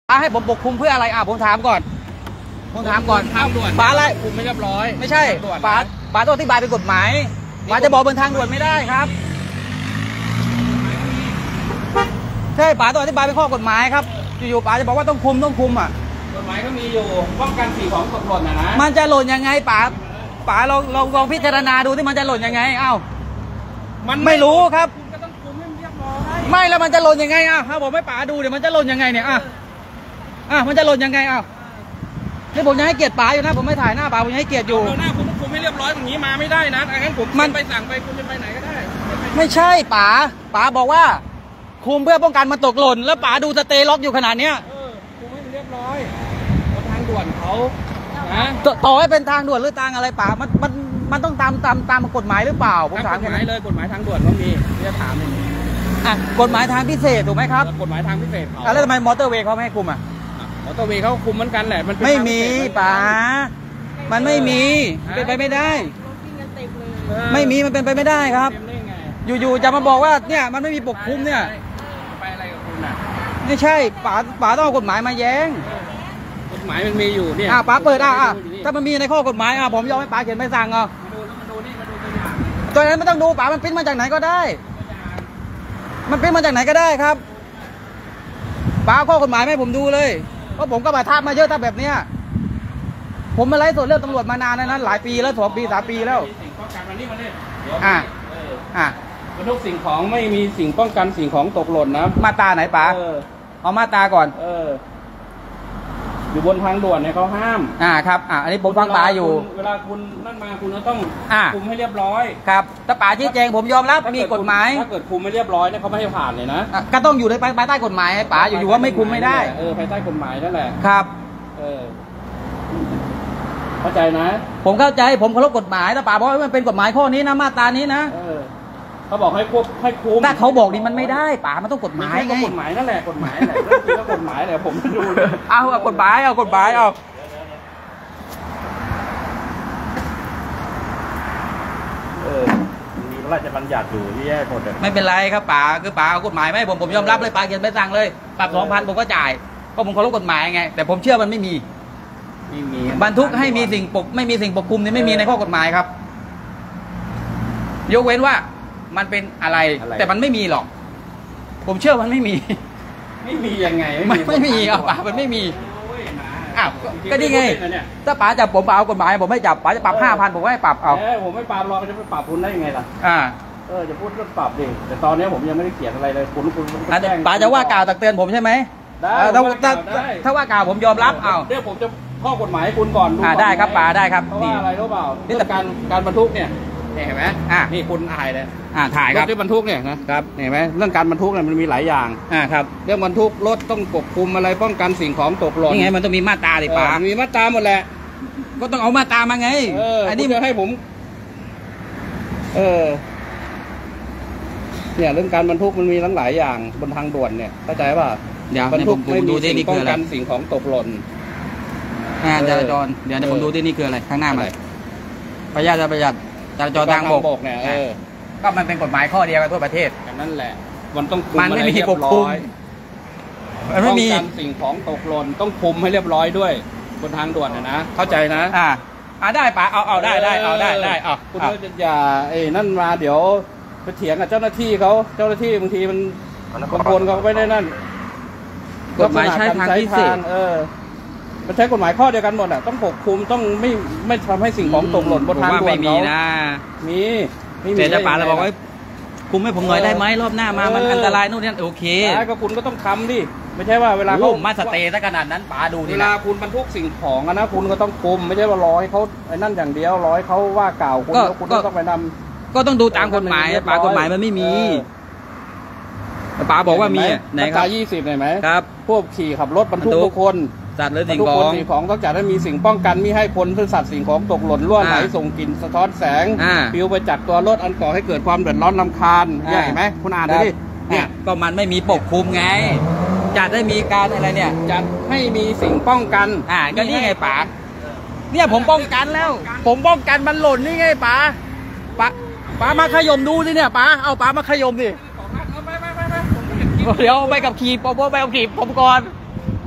ให้ผมปกคุมเพื่ออะไรผมถามก่อนทางด่วนป๋าอะไรคุมไม่เรียบร้อยไม่ใช่ป๋าต้องอธิบายเป็นกฎหมายป๋าจะบอกบนทางด่วนไม่ได้ครับใช่ป๋าต้องอธิบายเป็นข้อกฎหมายครับอยู่ๆป๋าจะบอกว่าต้องคุมอ่ะกฎหมายก็มีอยู่ป้องกันสิ่งของตกหล่นนะมันจะหล่นยังไงป๋าลองพิจารณาดูที่มันจะหล่นยังไงมันไม่รู้ครับก็ต้องคุมให้เรียบร้อยไม่แล้วมันจะหล่นยังไงถ้าผมไม่ป๋าดูเดี๋ยวมันจะหล่นยังไงเนี่ยมันจะหล่นยังไงนี่ผมยังให้เกียรติป๋าอยู่นะผมไม่ถ่ายหน้าป๋าผมยังให้เกียรติอยู่หน้าคุณคุมไม่เรียบร้อยอย่างนี้มาไม่ได้นะงั้นผมไปสั่งไปคุณจะไปไหนก็ได้ไม่ใช่ป๋าบอกว่าคุมเพื่อป้องกันมันตกหล่นแล้วป๋าดูสเตย์ล็อกอยู่ขนาดเนี้ยคุมให้เรียบร้อยบนทางด่วนเขาต่อให้เป็นทางด่วนหรือทางอะไรป๋ามันต้องตามกฎหมายหรือเปล่าผมถามกฎหมายเลยกฎหมายทางด่วนก็มีจะถามอย่างนี้กฎหมายทางพิเศษถูกไหมครับกฎหมายทางพิเศษเขาแล้วทำไมมอเตอร์เวย์เขาไม่ให้คุมมอเตอร์เวย์เขาคุมเหมือนกันแหละมันไม่มีป๋ามันไม่มีเป็นไปไม่ได้ไม่มีมันเป็นไปไม่ได้ครับอยู่ๆจะมาบอกว่าเนี่ยมันไม่มีปกคุมเนี่ยไปอะไรกับคุณไม่ใช่ป๋าต้องเอากฎหมายมาแย้งกฎหมายมันมีอยู่เนี่ยป๋าเปิดถ้ามันมีในข้อกฎหมายผมยอมให้ป๋าเขียนใบสั่งมาดูนี่ตัวนั้นไม่ต้องดูป๋ามันปริ้นมาจากไหนก็ได้มันปริ้นมาจากไหนก็ได้ครับป๋าข้อกฎหมายให้ผมดูเลยเพราะผมก็บาดทับมาเยอะถ้าแบบเนี้ยผมมาไล่สดเรื่องตำรวจมานานแล้วนะหลายปีแล้ว2 ปี 3 ปีแล้วป้องกันวันนี้มาเลยบรรทุกสิ่งของไม่มีสิ่งป้องกันสิ่งของตกหล่นนะมาตราไหนป๋าเอามาตราก่อนอยู่บนทางด่วนเนี่ยเขาห้ามครับอันนี้ผมฟังป๋าอยู่เวลาคุณนั่นมาคุณก็ต้องคุมให้เรียบร้อยครับถ้าป๋าชี้แจงผมยอมรับมีกฎหมายถ้าเกิดคุมไม่เรียบร้อยเนี่ยเขาไม่ให้ผ่านเลยนะก็ต้องอยู่ในภายใต้กฎหมายป๋าอยู่ว่าไม่คุมไม่ได้ภายใต้กฎหมายนั่นแหละครับเข้าใจนะผมเข้าใจผมเคารพกฎหมายแต่ป๋าบอกว่ามันเป็นกฎหมายข้อนี้นะมาตรานี้นะเขาบอกให้คุมถ้าเขาบอกนี่มันไม่ได้ป๋ามันต้องกฎหมายไงกฎหมายนั่นแหละกฎหมายแหละจริงๆแล้วกฎหมายแหละผมดูเอากฎหมายเอามีพระราชบัญญัติอยู่ที่แย่หมดเลยไม่เป็นไรครับป๋าคือป๋าเอากฎหมายไหมผมยอมรับเลยป๋าเขียนใบสั่งเลยปรับ 2,000ผมก็จ่ายก็ผมเคารพกฎหมายไงแต่ผมเชื่อมันไม่มีบรรทุกให้มีสิ่งไม่มีสิ่งปกคลุมนี่ไม่มีในข้อกฎหมายครับยกเว้นว่ามันเป็นอะไรแต่มันไม่มีหรอกผมเชื่อมันไม่มียังไงไม่มีป๋ามันไม่มีก็ดีไงถ้าป๋าจับผมเอากฎหมายผมไม่จับป๋าจะปรับ 5,000ผมไม่ปรับผมไม่ปรับเราจะไปปรับคุณได้ยังไงล่ะจะพูดเรื่องปรับดิแต่ตอนนี้ผมยังไม่ได้เขียนอะไรเลยคุณป๋าจะว่ากล่าวตักเตือนผมใช่ไหมได้ถ้าว่ากล่าวผมยอมรับเดี๋ยวผมจะข้อกฎหมายคุณก่อนได้ครับป๋าได้ครับนี่อะไรรู้เปล่านี่แต่การบรรทุกเนี่ยเห็นไหมนี่คุณถ่ายเลยถ่ายครับรถที่บรรทุกเนี่ยนะครับเห็นไหมเรื่องการบรรทุกเนี่ยมันมีหลายอย่างครับเรื่องบรรทุกรถต้องปกคลุมอะไรป้องกันสิ่งของตกหล่นนี่ไงมันต้องมีมาตราดิป๋ามีมาตราหมดแหละก็ต้องเอามาตรามาไงอันนี้จะให้ผมเนี่ยเรื่องการบรรทุกมันมีหลายอย่างบนทางด่วนเนี่ยเข้าใจป่ะบรรทุกไม่มีสิ่งป้องกันสิ่งของตกหล่นจราจรเดี๋ยวผมดูที่นี่คืออะไรข้างหน้ามันประหยัดจราจรทางบกเนี่ยก็มันเป็นกฎหมายข้อเดียวกันทั่วประเทศนั่นแหละมันต้องมันไม่มีปกคลุมมันไม่มีสิ่งของตกหล่นต้องคุมให้เรียบร้อยด้วยบนทางด่วนนะเข้าใจนะได้ป๋าเอาได้คุณอย่านั่นมาเดี๋ยวไปเถียงกับเจ้าหน้าที่เขาเจ้าหน้าที่บางทีมันบางคนเขาไม่ได้นั่นกฎหมายใช้ทางพิเศษมันใช้กฎหมายข้อเดียวกันหมดต้องปกคลุมต้องไม่ทำให้สิ่งของตกหล่นบนทางด่วนไม่มีนะมีแต่จะป๋าเราบอกว่าคุมให้ผมหน่อยได้ไหมรอบหน้ามามันอันตรายนู่นนี่โอเคก็คุณก็ต้องทำดิไม่ใช่ว่าเวลาเขามาสเตย์ซะขนาดนั้นป๋าดูเวลาคุณบรรทุกสิ่งของนะคุณก็ต้องคุมไม่ใช่ว่ารอให้เขานั่นอย่างเดียวรอให้เขาว่ากล่าวคุณแล้วคุณก็ต้องไปนำก็ต้องดูตามกฎหมายป๋ากฎหมายมันไม่มีป๋าบอกว่ามีไหนครับ20ไหมครับพวกขี่ขับรถบรรทุกทุกคนสัตว์หรือสิ่งของต้องจัดให้มีสิ่งป้องกันมิให้คนหรือสัตว์สิ่งของตกหล่นล่วงไหลส่งกลิ่นสะท้อนแสงปลิวไปจากตัวรถอันก่อให้เกิดความเดือดร้อนรำคาญเห็นไหมคุณอ่านดูดิเนี่ยก็มันไม่มีปกคลุมไงจัดได้มีการอะไรเนี่ยจัดให้มีสิ่งป้องกันก็นี่ไงป๋าเนี่ยผมป้องกันแล้วผมป้องกันมันหล่นนี่ไงป๋ามาขยมดูสิเนี่ยป๋าเอาป๋ามาขยมดิเดี๋ยวไปกับขี่ไปกับขี่ผมก่อน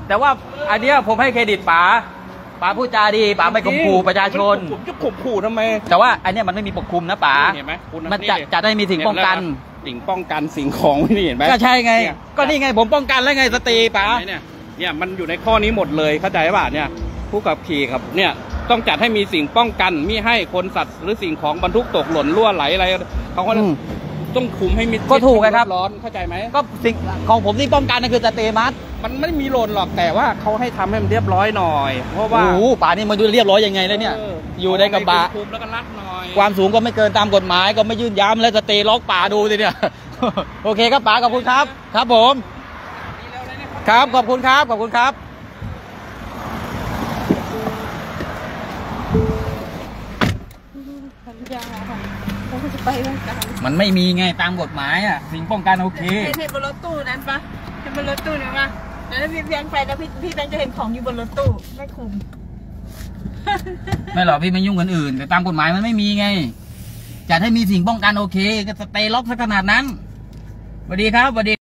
แต่ว่าอันเนี้ยผมให้เครดิตป๋าพูดจาดีป๋าไม่ข่มขู่ประชาชนผมจะข่มขู่ทำไมแต่ว่าอันเนี้ยมันไม่มีปกคลุมนะป๋าเห็นไหมคุณมันจะได้มีสิ่งป้องกันสิ่งป้องกันสิ่งของนี่เห็นไหมก็ใช่ไงเนี่ยก็นี่ไงผมป้องกันแล้วไงสตรีป๋าเนี่ยมันอยู่ในข้อนี้หมดเลยเข้าใจป่ะเนี่ยผู้ขับขี่ครับเนี่ยต้องจัดให้มีสิ่งป้องกันมิให้คนสัตว์หรือสิ่งของบรรทุกตกหล่นรั่วไหลอะไรเขาก็ต้องคุมให้มีก็ถูกครับร้อนเข้าใจไหมก็สิ่งของผมที่ป้องกันนั่นคือสเตมัสมันไม่มีหล่นหรอกแต่ว่าเขาให้ทำให้มันเรียบร้อยหน่อย เพราะว่าโอ้โหป๋านี่มันดูเรียบร้อยยังไงแล้วเนี่ยอยู่ในกระบะคุมแล้วก็รัดหน่อยความสูงก็ไม่เกินตามกฎหมายก็ไม่ยื่นย้ำและสเตล็อกป๋าดูสิเนี่ย โอเคครับป๋าขอบคุณครับ ครับผมครับขอบคุณครับขอบคุณครับสัญญาค่ะเขาจะไปร่างกายมันไม่มีไงตามกฎหมายอ่ะสิ่งป้องกันโอเคเห็นบนรถตู้นั้นปะเห็นบนรถตู้เนี่ยปะแล้วพี่แบงค์ไปแล้วพี่แบงค์จะเห็นของอยู่บนรถตู้ไม่คุมไม่หรอกพี่ไม่ยุ่งกันอื่นแต่ตามกฎหมายมันไม่มีไงจัดให้มีสิ่งป้องกันโอเคก็สเตล็อกซะขนาดนั้นสวัสดีครับสวัสดี